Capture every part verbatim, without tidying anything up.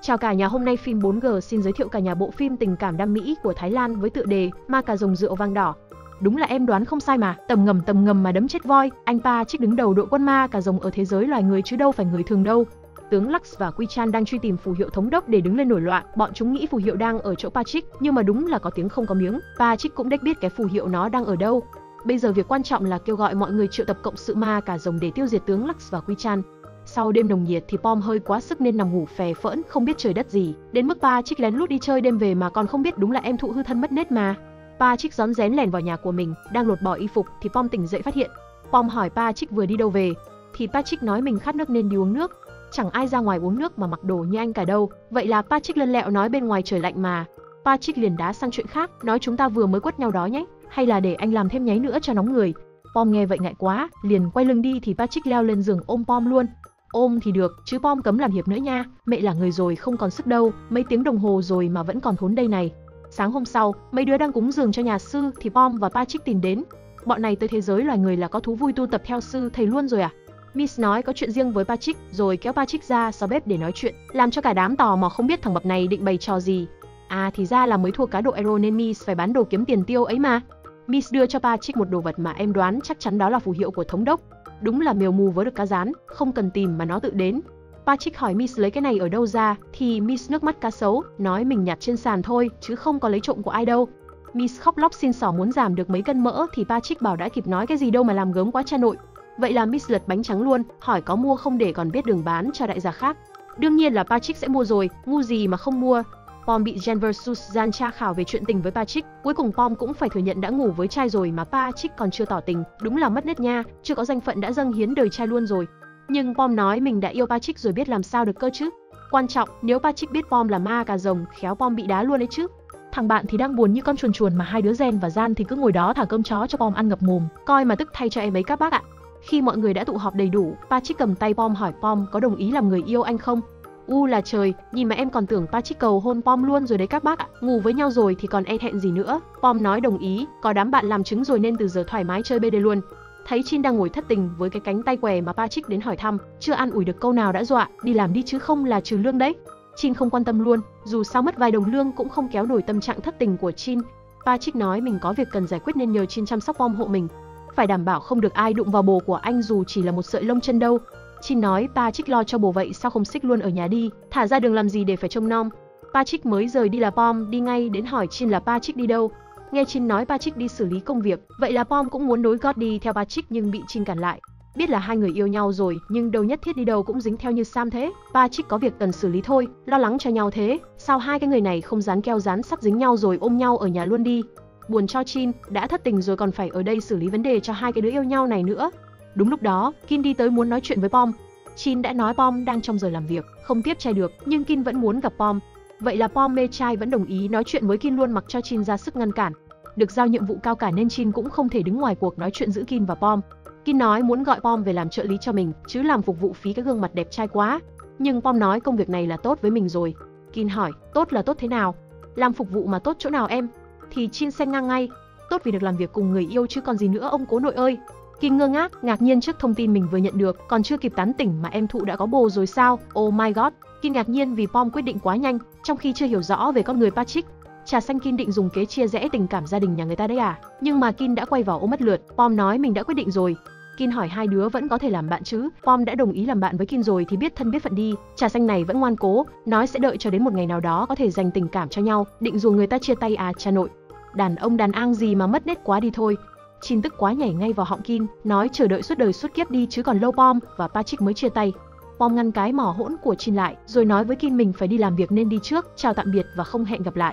Chào cả nhà, hôm nay phim bốn G xin giới thiệu cả nhà bộ phim tình cảm đam mỹ của Thái Lan với tựa đề Ma Cà Rồng Rượu Vang Đỏ. Đúng là em đoán không sai mà, tầm ngầm tầm ngầm mà đấm chết voi, anh Patrick đứng đầu đội quân ma cà rồng ở thế giới loài người chứ đâu phải người thường đâu. Tướng Lux và Quy Chan đang truy tìm phù hiệu thống đốc để đứng lên nổi loạn, bọn chúng nghĩ phù hiệu đang ở chỗ Patrick, nhưng mà đúng là có tiếng không có miếng, Patrick cũng đếch biết cái phù hiệu nó đang ở đâu. Bây giờ việc quan trọng là kêu gọi mọi người triệu tập cộng sự ma cà rồng để tiêu diệt tướng Lux và Quy Chan. Sau đêm nồng nhiệt thì Pom hơi quá sức nên nằm ngủ phè phỡn không biết trời đất gì, đến mức Patrick lén lút đi chơi đêm về mà còn không biết, đúng là em thụ hư thân mất nết mà. Patrick rón rén lèn vào nhà của mình, đang lột bỏ y phục thì Pom tỉnh dậy phát hiện. Pom hỏi Patrick vừa đi đâu về, thì Patrick nói mình khát nước nên đi uống nước. Chẳng ai ra ngoài uống nước mà mặc đồ như anh cả đâu. Vậy là Patrick lân lẹo nói bên ngoài trời lạnh mà. Patrick liền đá sang chuyện khác, nói chúng ta vừa mới quất nhau đó nhé, hay là để anh làm thêm nháy nữa cho nóng người. Pom nghe vậy ngại quá, liền quay lưng đi thì Patrick leo lên giường ôm Pom luôn. Ôm thì được, chứ Pom cấm làm hiệp nữa nha, mẹ là người rồi không còn sức đâu, mấy tiếng đồng hồ rồi mà vẫn còn thốn đây này. Sáng hôm sau, mấy đứa đang cúng dường cho nhà sư thì Pom và Patrick tìm đến. Bọn này tới thế giới loài người là có thú vui tu tập theo sư thầy luôn rồi à? Miss nói có chuyện riêng với Patrick, rồi kéo Patrick ra sau bếp để nói chuyện, làm cho cả đám tò mò không biết thằng bập này định bày trò gì. À thì ra là mới thua cá độ Euro nên Miss phải bán đồ kiếm tiền tiêu ấy mà. Miss đưa cho Patrick một đồ vật mà em đoán chắc chắn đó là phù hiệu của thống đốc. Đúng là mèo mù với được cá rán, không cần tìm mà nó tự đến. Patrick hỏi Miss lấy cái này ở đâu ra, thì Miss nước mắt cá sấu, nói mình nhặt trên sàn thôi, chứ không có lấy trộm của ai đâu. Miss khóc lóc xin xỏ muốn giảm được mấy cân mỡ thì Patrick bảo đã kịp nói cái gì đâu mà làm gớm quá cha nội. Vậy là Miss lật bánh trắng luôn, hỏi có mua không để còn biết đường bán cho đại gia khác. Đương nhiên là Patrick sẽ mua rồi, ngu gì mà không mua. Pom bị Jen versus Jan tra khảo về chuyện tình với Patrick, cuối cùng Pom cũng phải thừa nhận đã ngủ với trai rồi mà Patrick còn chưa tỏ tình, đúng là mất nết nha, chưa có danh phận đã dâng hiến đời trai luôn rồi. Nhưng Pom nói mình đã yêu Patrick rồi biết làm sao được cơ chứ. Quan trọng, nếu Patrick biết Pom là ma cà rồng, khéo Pom bị đá luôn đấy chứ. Thằng bạn thì đang buồn như con chuồn chuồn mà hai đứa Jen và Jan thì cứ ngồi đó thả cơm chó cho Pom ăn ngập mồm, coi mà tức thay cho em ấy các bác ạ. Khi mọi người đã tụ họp đầy đủ, Patrick cầm tay Pom hỏi Pom có đồng ý làm người yêu anh không. U là trời, nhìn mà em còn tưởng Patrick cầu hôn Pom luôn rồi đấy các bác ạ. Ngủ với nhau rồi thì còn e thẹn gì nữa. Pom nói đồng ý, có đám bạn làm chứng rồi nên từ giờ thoải mái chơi bê đê luôn. Thấy Chin đang ngồi thất tình với cái cánh tay què mà Patrick đến hỏi thăm, chưa an ủi được câu nào đã dọa, đi làm đi chứ không là trừ lương đấy. Chin không quan tâm luôn, dù sao mất vài đồng lương cũng không kéo nổi tâm trạng thất tình của Chin. Patrick nói mình có việc cần giải quyết nên nhờ Chin chăm sóc Pom hộ mình. Phải đảm bảo không được ai đụng vào bồ của anh dù chỉ là một sợi lông chân đâu. Chin nói Patrick lo cho bồ vậy sao không xích luôn ở nhà đi, thả ra đường làm gì để phải trông nom. Patrick mới rời đi là Pom đi ngay đến hỏi Chin là Patrick đi đâu. Nghe Chin nói Patrick đi xử lý công việc, vậy là Pom cũng muốn nối gót đi theo Patrick nhưng bị Chin cản lại. Biết là hai người yêu nhau rồi nhưng đâu nhất thiết đi đâu cũng dính theo như Sam thế. Patrick có việc cần xử lý thôi, lo lắng cho nhau thế. Sao hai cái người này không dán keo dán sắt dính nhau rồi ôm nhau ở nhà luôn đi. Buồn cho Chin, đã thất tình rồi còn phải ở đây xử lý vấn đề cho hai cái đứa yêu nhau này nữa. Đúng lúc đó, Kin đi tới muốn nói chuyện với Pom. Chin đã nói Pom đang trong giờ làm việc, không tiếp trai được, nhưng Kin vẫn muốn gặp Pom. Vậy là Pom mê trai vẫn đồng ý nói chuyện với Kin luôn mặc cho Chin ra sức ngăn cản. Được giao nhiệm vụ cao cả nên Chin cũng không thể đứng ngoài cuộc nói chuyện giữa Kin và Pom. Kin nói muốn gọi Pom về làm trợ lý cho mình, chứ làm phục vụ phí cái gương mặt đẹp trai quá. Nhưng Pom nói công việc này là tốt với mình rồi. Kin hỏi, tốt là tốt thế nào? Làm phục vụ mà tốt chỗ nào em? Thì Chin xen ngang ngay, tốt vì được làm việc cùng người yêu chứ còn gì nữa ông cố nội ơi. Kin ngơ ngác, ngạc nhiên trước thông tin mình vừa nhận được, còn chưa kịp tán tỉnh mà em thụ đã có bồ rồi sao? Oh my god. Kin ngạc nhiên vì Pom quyết định quá nhanh, trong khi chưa hiểu rõ về con người Patrick. Trà xanh Kin định dùng kế chia rẽ tình cảm gia đình nhà người ta đấy à? Nhưng mà Kin đã quay vào ôm mất lượt, Pom nói mình đã quyết định rồi. Kin hỏi hai đứa vẫn có thể làm bạn chứ? Pom đã đồng ý làm bạn với Kin rồi thì biết thân biết phận đi. Trà xanh này vẫn ngoan cố, nói sẽ đợi cho đến một ngày nào đó có thể dành tình cảm cho nhau, định dù người ta chia tay à cha nội. Đàn ông đàn ang gì mà mất nết quá đi thôi. Chin tức quá nhảy ngay vào họng Kin, nói chờ đợi suốt đời suốt kiếp đi chứ còn lâu Pom và Patrick mới chia tay. Pom ngăn cái mỏ hỗn của Chin lại, rồi nói với Kin mình phải đi làm việc nên đi trước, chào tạm biệt và không hẹn gặp lại.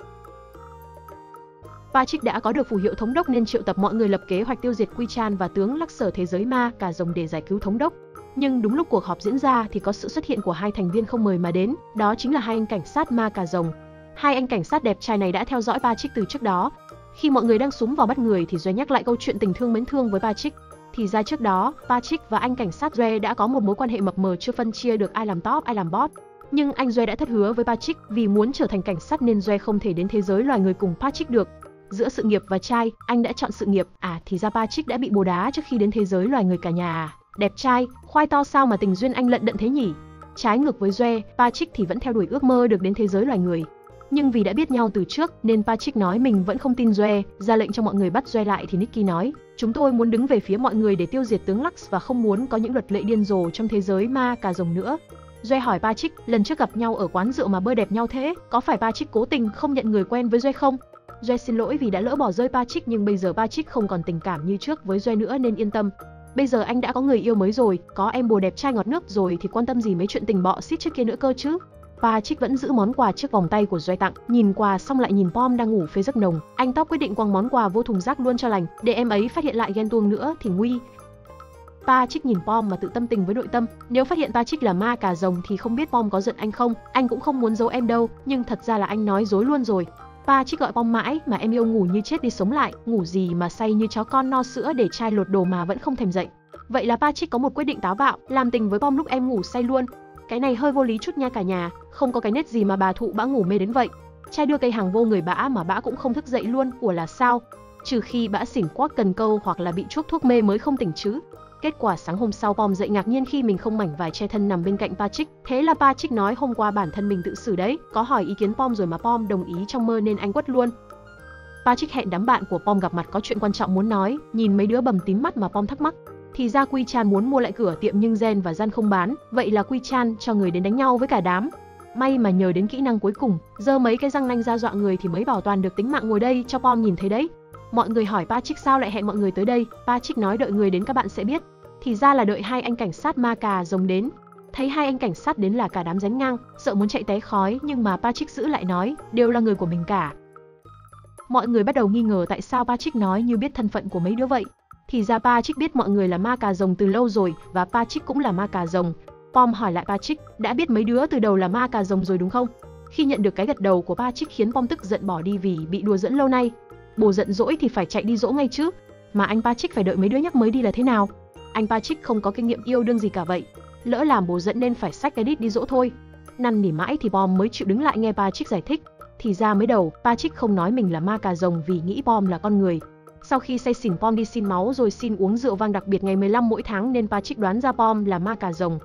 Patrick đã có được phù hiệu thống đốc nên triệu tập mọi người lập kế hoạch tiêu diệt Quy Chan và tướng Lắc sở thế giới ma cà rồng để giải cứu thống đốc. Nhưng đúng lúc cuộc họp diễn ra thì có sự xuất hiện của hai thành viên không mời mà đến, đó chính là hai anh cảnh sát ma cà rồng. Hai anh cảnh sát đẹp trai này đã theo dõi Patrick từ trước đó. Khi mọi người đang xúm vào bắt người thì Joe nhắc lại câu chuyện tình thương mến thương với Patrick. Thì ra trước đó, Patrick và anh cảnh sát Joe đã có một mối quan hệ mập mờ chưa phân chia được ai làm top ai làm bot. Nhưng anh Joe đã thất hứa với Patrick vì muốn trở thành cảnh sát nên Joe không thể đến thế giới loài người cùng Patrick được. Giữa sự nghiệp và trai, anh đã chọn sự nghiệp. À thì ra Patrick đã bị bồ đá trước khi đến thế giới loài người cả nhà à. Đẹp trai, khoai to sao mà tình duyên anh lận đận thế nhỉ? Trái ngược với Joe, Patrick thì vẫn theo đuổi ước mơ được đến thế giới loài người. Nhưng vì đã biết nhau từ trước nên Patrick nói mình vẫn không tin Joe, ra lệnh cho mọi người bắt Joe lại thì Nicky nói, chúng tôi muốn đứng về phía mọi người để tiêu diệt tướng Lux và không muốn có những luật lệ điên rồ trong thế giới ma cà rồng nữa. Joe hỏi Patrick, lần trước gặp nhau ở quán rượu mà bơi đẹp nhau thế, có phải Patrick cố tình không nhận người quen với Joe không? Joe xin lỗi vì đã lỡ bỏ rơi Patrick, nhưng bây giờ Patrick không còn tình cảm như trước với Joe nữa nên yên tâm. Bây giờ anh đã có người yêu mới rồi, có em bồ đẹp trai ngọt nước rồi thì quan tâm gì mấy chuyện tình bọ xít trước kia nữa cơ chứ. Patrick vẫn giữ món quà chiếc vòng tay của Joe tặng, nhìn quà xong lại nhìn Pom đang ngủ phê giấc nồng, anh Top quyết định quăng món quà vô thùng rác luôn cho lành, để em ấy phát hiện lại ghen tuông nữa thì nguy. Patrick nhìn Pom mà tự tâm tình với nội tâm, nếu phát hiện Patrick là ma cà rồng thì không biết Pom có giận anh không, anh cũng không muốn giấu em đâu, nhưng thật ra là anh nói dối luôn rồi. Patrick gọi Pom mãi mà em yêu ngủ như chết đi sống lại, ngủ gì mà say như chó con no sữa để chai lột đồ mà vẫn không thèm dậy. Vậy là Patrick có một quyết định táo bạo, làm tình với Pom lúc em ngủ say luôn. Cái này hơi vô lý chút nha cả nhà, không có cái nết gì mà bà thụ bã ngủ mê đến vậy. Trai đưa cây hàng vô người bã mà bã cũng không thức dậy luôn, ủa là sao? Trừ khi bã xỉn quắc cần câu hoặc là bị chuốc thuốc mê mới không tỉnh chứ. Kết quả sáng hôm sau Pom dậy ngạc nhiên khi mình không mảnh vải che thân nằm bên cạnh Patrick. Thế là Patrick nói hôm qua bản thân mình tự xử đấy, có hỏi ý kiến Pom rồi mà Pom đồng ý trong mơ nên anh quất luôn. Patrick hẹn đám bạn của Pom gặp mặt có chuyện quan trọng muốn nói, nhìn mấy đứa bầm tím mắt mà Pom thắc mắc. Thì ra Quy Chan muốn mua lại cửa tiệm nhưng Gen và Gian không bán, vậy là Quy Chan cho người đến đánh nhau với cả đám. May mà nhờ đến kỹ năng cuối cùng, giơ mấy cái răng nanh ra dọa người thì mới bảo toàn được tính mạng, ngồi đây cho Pom nhìn thấy đấy. Mọi người hỏi Patrick sao lại hẹn mọi người tới đây, Patrick nói đợi người đến các bạn sẽ biết. Thì ra là đợi hai anh cảnh sát ma cà rồng đến. Thấy hai anh cảnh sát đến là cả đám rén ngang, sợ muốn chạy té khói nhưng mà Patrick giữ lại nói, đều là người của mình cả. Mọi người bắt đầu nghi ngờ tại sao Patrick nói như biết thân phận của mấy đứa vậy. Thì ra Patrick biết mọi người là ma cà rồng từ lâu rồi và Patrick cũng là ma cà rồng. Pom hỏi lại Patrick, đã biết mấy đứa từ đầu là ma cà rồng rồi đúng không? Khi nhận được cái gật đầu của Patrick khiến Pom tức giận bỏ đi vì bị đùa dẫn lâu nay. Bồ giận dỗi thì phải chạy đi dỗ ngay chứ, mà anh Patrick phải đợi mấy đứa nhắc mới đi là thế nào? Anh Patrick không có kinh nghiệm yêu đương gì cả vậy, lỡ làm bồ giận nên phải xách cái đít đi dỗ thôi. Năn nỉ mãi thì Pom mới chịu đứng lại nghe Patrick giải thích. Thì ra mới đầu Patrick không nói mình là ma cà rồng vì nghĩ Pom là con người. Sau khi say xỉn Pom đi xin máu rồi xin uống rượu vang đặc biệt ngày mười lăm mỗi tháng nên Patrick đoán ra Pom là ma cà rồng.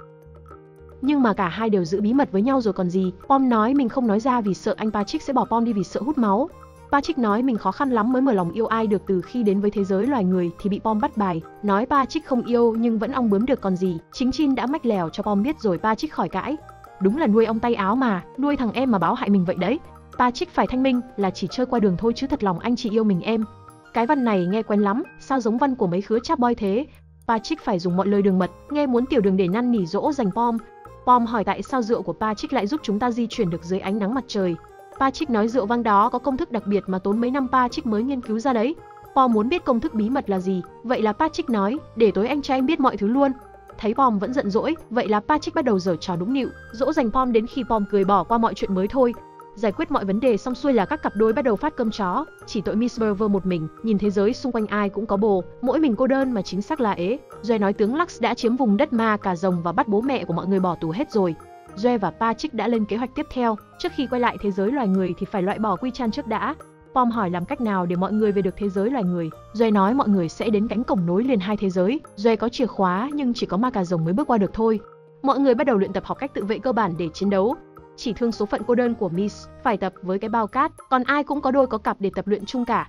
Nhưng mà cả hai đều giữ bí mật với nhau rồi còn gì. Pom nói mình không nói ra vì sợ anh Patrick sẽ bỏ Pom đi vì sợ hút máu. Patrick nói mình khó khăn lắm mới mở lòng yêu ai được từ khi đến với thế giới loài người thì bị Pom bắt bài, nói Patrick không yêu nhưng vẫn ong bướm được còn gì, chính Chin đã mách lèo cho Pom biết rồi Patrick khỏi cãi. Đúng là nuôi ong tay áo mà, nuôi thằng em mà báo hại mình vậy đấy. Patrick phải thanh minh là chỉ chơi qua đường thôi chứ thật lòng anh chỉ yêu mình em. Cái văn này nghe quen lắm, sao giống văn của mấy khứa chap boy thế? Patrick phải dùng mọi lời đường mật, nghe muốn tiểu đường để năn nỉ dỗ dành Pom. Pom hỏi tại sao rượu của Patrick lại giúp chúng ta di chuyển được dưới ánh nắng mặt trời. Patrick nói rượu vang đó có công thức đặc biệt mà tốn mấy năm Patrick mới nghiên cứu ra đấy. Pom muốn biết công thức bí mật là gì, vậy là Patrick nói, để tối anh cho em biết mọi thứ luôn. Thấy Pom vẫn giận dỗi, vậy là Patrick bắt đầu giở trò đúng nịu, dỗ dành Pom đến khi Pom cười bỏ qua mọi chuyện mới thôi. Giải quyết mọi vấn đề xong xuôi là các cặp đôi bắt đầu phát cơm chó, chỉ tội Miss Berver một mình, nhìn thế giới xung quanh ai cũng có bồ, mỗi mình cô đơn mà chính xác là ế. Joe nói tướng Lux đã chiếm vùng đất ma cà rồng và bắt bố mẹ của mọi người bỏ tù hết rồi. Joe và Patrick đã lên kế hoạch tiếp theo, trước khi quay lại thế giới loài người thì phải loại bỏ Quy Chan trước đã. Pom hỏi làm cách nào để mọi người về được thế giới loài người. Joe nói mọi người sẽ đến cánh cổng nối liền hai thế giới. Joe có chìa khóa nhưng chỉ có ma cà rồng mới bước qua được thôi. Mọi người bắt đầu luyện tập học cách tự vệ cơ bản để chiến đấu. Chỉ thương số phận cô đơn của Miss phải tập với cái bao cát, còn ai cũng có đôi có cặp để tập luyện chung cả.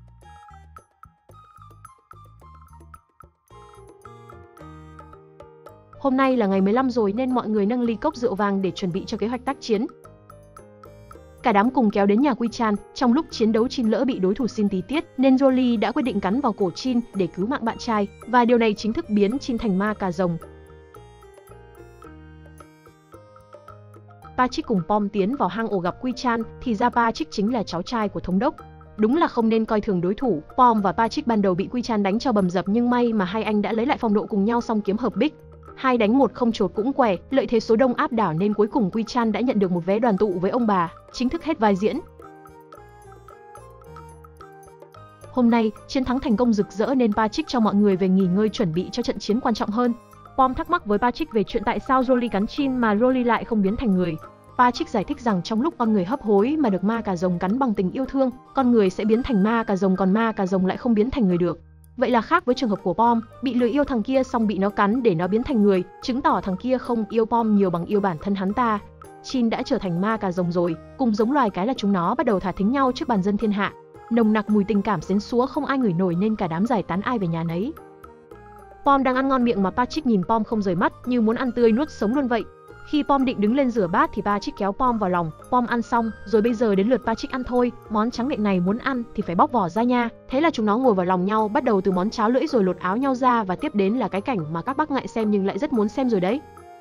Hôm nay là ngày mười lăm rồi nên mọi người nâng ly cốc rượu vang để chuẩn bị cho kế hoạch tác chiến. Cả đám cùng kéo đến nhà Quy Chan, trong lúc chiến đấu Chin lỡ bị đối thủ xin tí tiết nên Jolie đã quyết định cắn vào cổ Chin để cứu mạng bạn trai, và điều này chính thức biến Chin thành ma cà rồng. Patrick cùng Pom tiến vào hang ổ gặp Quy Chan, thì ra Patrick chính là cháu trai của thống đốc. Đúng là không nên coi thường đối thủ, Pom và Patrick ban đầu bị Quy Chan đánh cho bầm dập nhưng may mà hai anh đã lấy lại phong độ cùng nhau xong kiếm hợp bích. Hai đánh một không chột cũng quẻ, lợi thế số đông áp đảo nên cuối cùng Quy Chan đã nhận được một vé đoàn tụ với ông bà, chính thức hết vai diễn. Hôm nay, chiến thắng thành công rực rỡ nên Patrick cho mọi người về nghỉ ngơi chuẩn bị cho trận chiến quan trọng hơn. Pom thắc mắc với Patrick về chuyện tại sao Jolie cắn Chin mà Jolie lại không biến thành người. Patrick giải thích rằng trong lúc con người hấp hối mà được ma cà rồng cắn bằng tình yêu thương, con người sẽ biến thành ma cà rồng còn ma cà rồng lại không biến thành người được. Vậy là khác với trường hợp của Pom, bị lừa yêu thằng kia xong bị nó cắn để nó biến thành người, chứng tỏ thằng kia không yêu Pom nhiều bằng yêu bản thân hắn ta. Chin đã trở thành ma cà rồng rồi, cùng giống loài cái là chúng nó bắt đầu thả thính nhau trước bàn dân thiên hạ. Nồng nặc mùi tình cảm xến xúa không ai ngửi nổi nên cả đám giải tán ai về nhà nấy. Pom đang ăn ngon miệng mà Patrick nhìn Pom không rời mắt, như muốn ăn tươi nuốt sống luôn vậy. Khi Pom định đứng lên rửa bát thì Patrick kéo Pom vào lòng, Pom ăn xong, rồi bây giờ đến lượt Patrick ăn thôi, món trắng miệng này muốn ăn thì phải bóc vỏ ra nha. Thế là chúng nó ngồi vào lòng nhau, bắt đầu từ món cháo lưỡi rồi lột áo nhau ra và tiếp đến là cái cảnh mà các bác ngại xem nhưng lại rất muốn xem rồi đấy.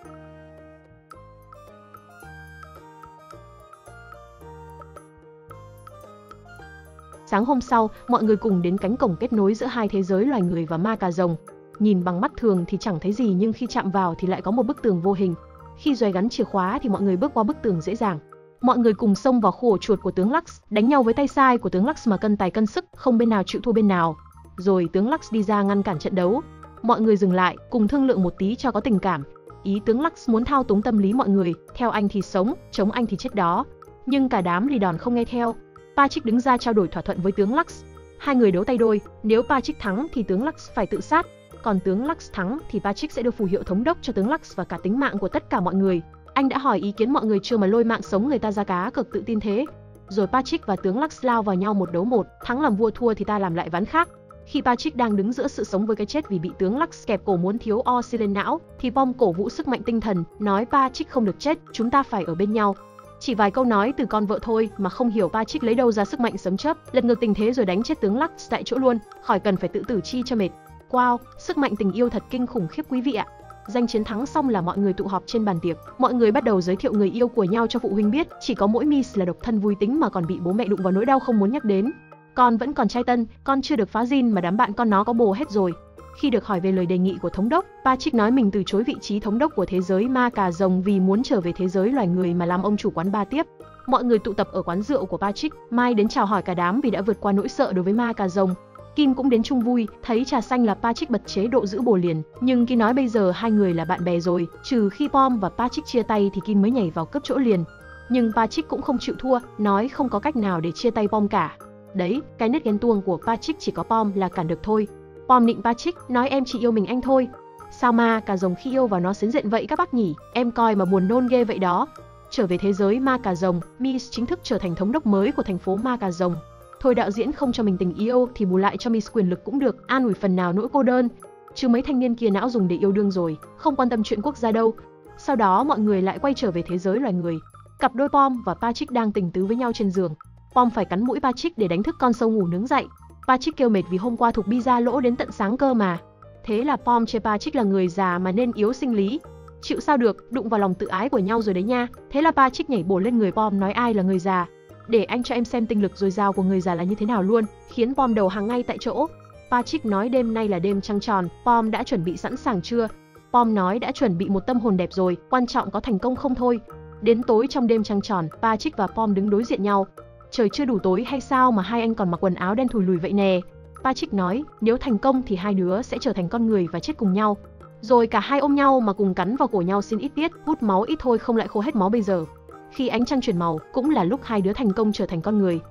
Sáng hôm sau, mọi người cùng đến cánh cổng kết nối giữa hai thế giới loài người và ma cà rồng. Nhìn bằng mắt thường thì chẳng thấy gì nhưng khi chạm vào thì lại có một bức tường vô hình. Khi doài gắn chìa khóa thì mọi người bước qua bức tường dễ dàng. Mọi người cùng xông vào khu ổ chuột của tướng Lux, đánh nhau với tay sai của tướng Lux mà cân tài cân sức, không bên nào chịu thua bên nào. Rồi tướng Lux đi ra ngăn cản trận đấu. Mọi người dừng lại, cùng thương lượng một tí cho có tình cảm. Ý tướng Lux muốn thao túng tâm lý mọi người, theo anh thì sống, chống anh thì chết đó. Nhưng cả đám lì đòn không nghe theo. Patrick đứng ra trao đổi thỏa thuận với tướng Lux. Hai người đấu tay đôi, nếu Patrick thắng thì tướng Lux phải tự sát, còn tướng Lux thắng thì Patrick sẽ đưa phù hiệu thống đốc cho tướng Lux và cả tính mạng của tất cả mọi người. Anh đã hỏi ý kiến mọi người chưa mà lôi mạng sống người ta ra cá cược tự tin thế. Rồi Patrick và tướng Lux lao vào nhau một đấu một, thắng làm vua thua thì ta làm lại ván khác. Khi Patrick đang đứng giữa sự sống với cái chết vì bị tướng Lux kẹp cổ muốn thiếu oxy lên não, thì Pom cổ vũ sức mạnh tinh thần, nói Patrick không được chết, chúng ta phải ở bên nhau. Chỉ vài câu nói từ con vợ thôi mà không hiểu Patrick lấy đâu ra sức mạnh sấm chớp, lật ngược tình thế rồi đánh chết tướng Lux tại chỗ luôn, khỏi cần phải tự tử chi cho mệt. Wow, sức mạnh tình yêu thật kinh khủng khiếp quý vị ạ. Giành chiến thắng xong là mọi người tụ họp trên bàn tiệc, mọi người bắt đầu giới thiệu người yêu của nhau cho phụ huynh biết, chỉ có mỗi Miss là độc thân vui tính mà còn bị bố mẹ đụng vào nỗi đau không muốn nhắc đến. Con vẫn còn trai tân, con chưa được phá zin mà đám bạn con nó có bồ hết rồi. Khi được hỏi về lời đề nghị của thống đốc, Patrick nói mình từ chối vị trí thống đốc của thế giới ma cà rồng vì muốn trở về thế giới loài người mà làm ông chủ quán bar tiếp. Mọi người tụ tập ở quán rượu của Patrick, Mai đến chào hỏi cả đám vì đã vượt qua nỗi sợ đối với ma cà rồng. Kim cũng đến chung vui, thấy trà xanh là Patrick bật chế độ giữ bồ liền, nhưng Kim nói bây giờ hai người là bạn bè rồi, trừ khi Pom và Patrick chia tay thì Kim mới nhảy vào cướp chỗ liền. Nhưng Patrick cũng không chịu thua, nói không có cách nào để chia tay Pom cả. Đấy, cái nết ghen tuông của Patrick chỉ có Pom là cản được thôi. Pom nịnh Patrick, nói em chỉ yêu mình anh thôi. Sao ma cà rồng khi yêu vào nó sến rện vậy các bác nhỉ, em coi mà buồn nôn ghê vậy đó. Trở về thế giới ma cà rồng, Miss chính thức trở thành thống đốc mới của thành phố ma cà rồng. Thôi đạo diễn không cho mình tình yêu thì bù lại cho Miss quyền lực cũng được, an ủi phần nào nỗi cô đơn. Chứ mấy thanh niên kia não dùng để yêu đương rồi, không quan tâm chuyện quốc gia đâu. Sau đó mọi người lại quay trở về thế giới loài người. Cặp đôi Pom và Patrick đang tình tứ với nhau trên giường. Pom phải cắn mũi Patrick để đánh thức con sâu ngủ nướng dậy. Patrick kêu mệt vì hôm qua thuộc pizza lỗ đến tận sáng cơ mà. Thế là Pom chê Patrick là người già mà nên yếu sinh lý. Chịu sao được, đụng vào lòng tự ái của nhau rồi đấy nha. Thế là Patrick nhảy bổ lên người Pom nói ai là người già. Để anh cho em xem tinh lực dồi dào của người già là như thế nào luôn, khiến Pom đầu hàng ngay tại chỗ. Patrick nói đêm nay là đêm trăng tròn, Pom đã chuẩn bị sẵn sàng chưa? Pom nói đã chuẩn bị một tâm hồn đẹp rồi, quan trọng có thành công không thôi. Đến tối trong đêm trăng tròn, Patrick và Pom đứng đối diện nhau. Trời chưa đủ tối hay sao mà hai anh còn mặc quần áo đen thùi lùi vậy nè? Patrick nói, nếu thành công thì hai đứa sẽ trở thành con người và chết cùng nhau. Rồi cả hai ôm nhau mà cùng cắn vào cổ nhau xin ít tiết, hút máu ít thôi không lại khô hết máu bây giờ. Khi ánh trăng chuyển màu, cũng là lúc hai đứa thành công trở thành con người.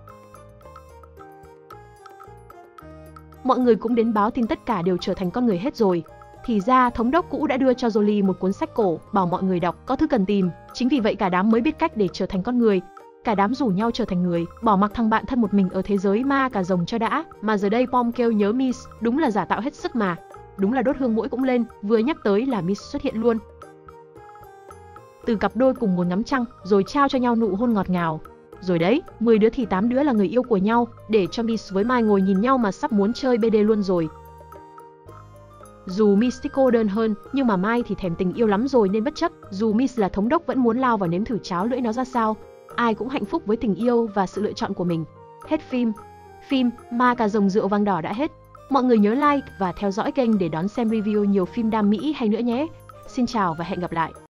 Mọi người cũng đến báo tin tất cả đều trở thành con người hết rồi. Thì ra thống đốc cũ đã đưa cho Jolie một cuốn sách cổ, bảo mọi người đọc, có thứ cần tìm. Chính vì vậy cả đám mới biết cách để trở thành con người. Cả đám rủ nhau trở thành người, bỏ mặc thằng bạn thân một mình ở thế giới ma cà rồng cho đã. Mà giờ đây Pom kêu nhớ Miss, đúng là giả tạo hết sức mà. Đúng là đốt hương mũi cũng lên, vừa nhắc tới là Miss xuất hiện luôn. Từ cặp đôi cùng ngồi ngắm trăng, rồi trao cho nhau nụ hôn ngọt ngào. Rồi đấy, mười đứa thì tám đứa là người yêu của nhau, để cho Miss với Mai ngồi nhìn nhau mà sắp muốn chơi bê đê luôn rồi. Dù Miss thích cô đơn hơn, nhưng mà Mai thì thèm tình yêu lắm rồi nên bất chấp, dù Miss là thống đốc vẫn muốn lao vào nếm thử cháo lưỡi nó ra sao. Ai cũng hạnh phúc với tình yêu và sự lựa chọn của mình. Hết phim. Phim Ma Cà Rồng Rượu Vang Đỏ đã hết. Mọi người nhớ like và theo dõi kênh để đón xem review nhiều phim đam mỹ hay nữa nhé. Xin chào và hẹn gặp lại.